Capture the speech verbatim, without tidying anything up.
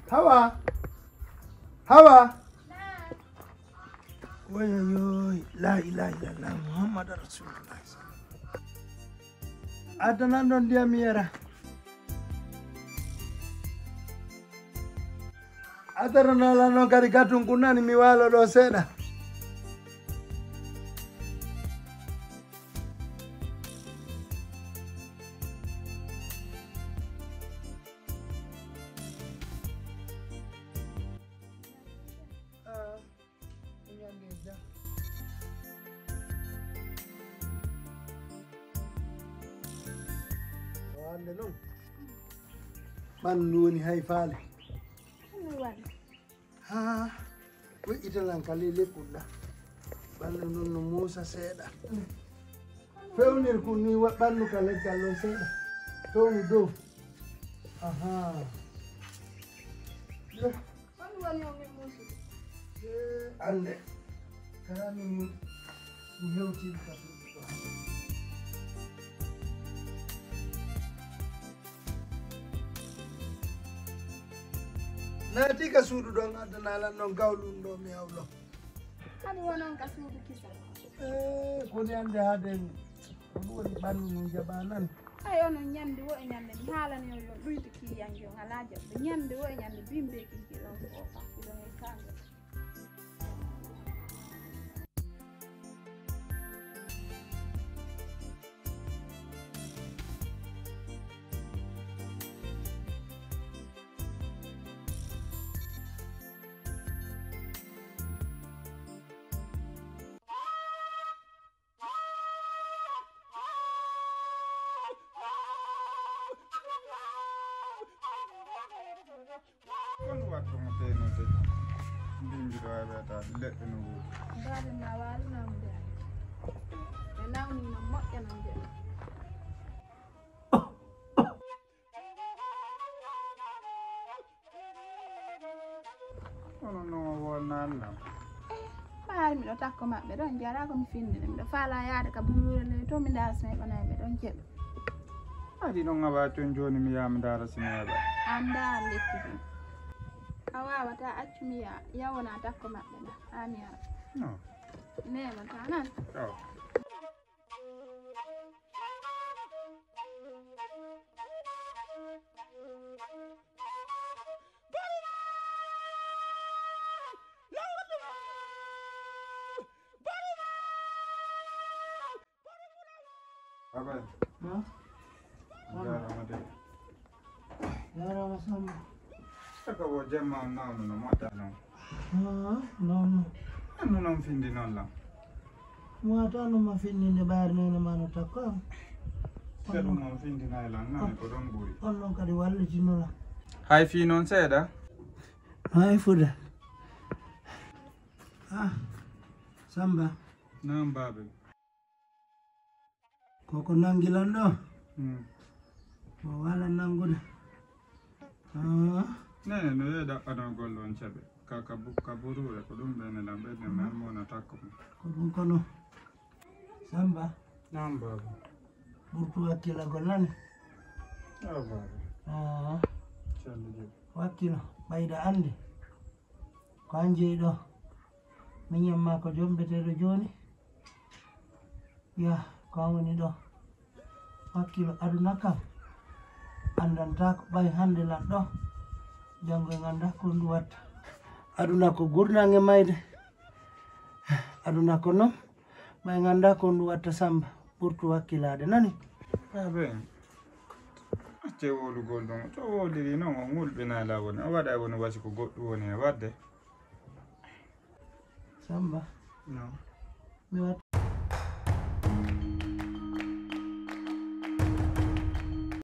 Hawa. Hawa. Wayoyoy, la ilaha illallah Muhammad Rasulullah. Adana non dia miera. Atara nala no karikatun kunani miwalo do seda. Banduni hay fale. Ha, we italan kalile kula. Bandu nunu Musa seda. Feunir kuni wa bandu kale kalon seda. Feuni do. Aha. Bandu wani onge Musa. Eh, ande. Karami mu hewti ka. Nanti ka sudu dong adana lan non gawlun do mi awlo. Hadi wonon ka sudu kisa. Eh, kuni ande haden. Woni banu mun jabanan. Ayo no nyande wo e nyande mi halan yo yo duyti ki yanjo ngalaja. Nyande wo e nyande bimbe ki ki lo ko fa ki do e kanga. Kon waktu ngate ngate bimbi do ay beta leɗɗe no wuri Bade na walu na mde. E nawni no moƴƴa na mde. ono no wonnan nam Baal mi ɗo takko maɓɓe ɗon jara ko mi findine miɗo faala yaade ka bulurele to mi ndaa sinayi ɓanayi ɓe ɗon jeɓe. adi ɗon ngawa ton joni mi yama dara sineɓe Anda lekki ɗum. A wawata accu mi ya yawona takko maɓɓe ɗa an ya. no Nemata nan. aw Abay, Ma? jarama de. Yarama samba. Saka wo jemma on nawnu no moƴƴa noon. Ha, non. Annu noon findi noon lam. Mwata no ma finninde bayar nene mano takko. Seɗum noon findinayi lan nani ko ɗon ɓuuri. On non kadi wallitinola. Hay fi noon seeɗa? Hay fuda. Ah, Samba. Nan baɓe. Koko nangilan ɗo. Hmm. Mo wala nangude. Ah, Nene no yeeɗa ɗaɓɓano golle on ceɓe. Ka ka bu- ka burure ko ɗum ɓene lam ɓenne men mona takko mum. ko ɗum kono. Samba, Nan baɓe. ɓurtu wakkilagol nani. Aw baɓe. Ah, Celli jeeɗi. wakkilo ɓayda ande. Ko an jeeyi ɗo. Miñam ma ko jombeteɗo joni. Ya, ko an woni ɗo. Wakkilo aduna kam. Andanta ko ɓay hande lan ɗo. Jango e ganda ko ndu watta. Aduna ko gurnange mayde. Aduna ko non. Ɓay ganda ko ndu watta Samba. Ɓurtu wakkilade nani. Baɓe. Acce wolugol ɗon. To woliri noon o ngulɓina lawoni. O waɗa woni wasi ko goɗɗum woni e wadde. Samba, No. mi wat